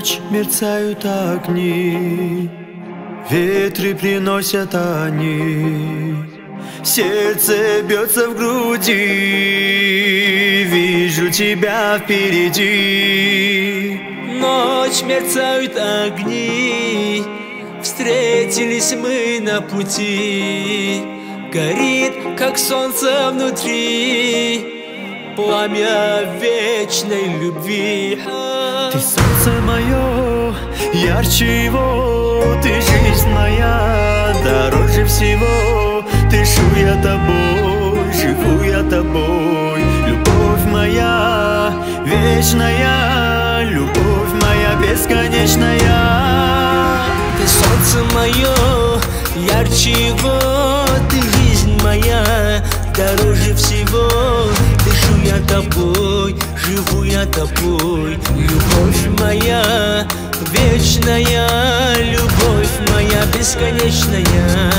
ночь мерцают огни, ветры приносят они. Сердце бьется в груди, вижу тебя впереди. Ночь мерцают огни, встретились мы на пути. Горит, как солнце внутри, пламя вечной любви. Ты солнце мое, ярче его, ты жизнь моя, дороже всего. Дышу я тобой, живу я тобой, любовь моя вечная, любовь моя бесконечная. Ты солнце мое, ярче его, ты жизнь моя, дороже всего. Дышу я тобой, живу я тобой, любовь моя вечная, любовь моя бесконечная.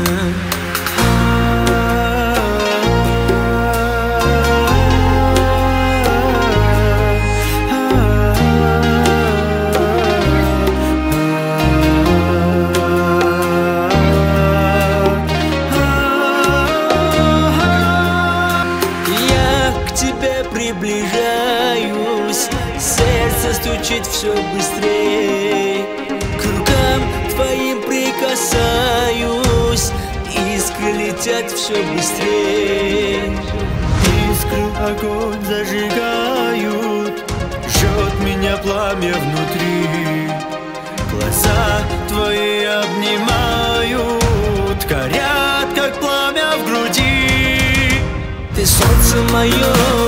Приближаюсь, сердце стучит все быстрее, к рукам твоим прикасаюсь, искры летят все быстрее. Искры огонь зажигают, жжет меня пламя внутри. Глаза твои обнимают, горят, как пламя в груди. Ты солнце мое,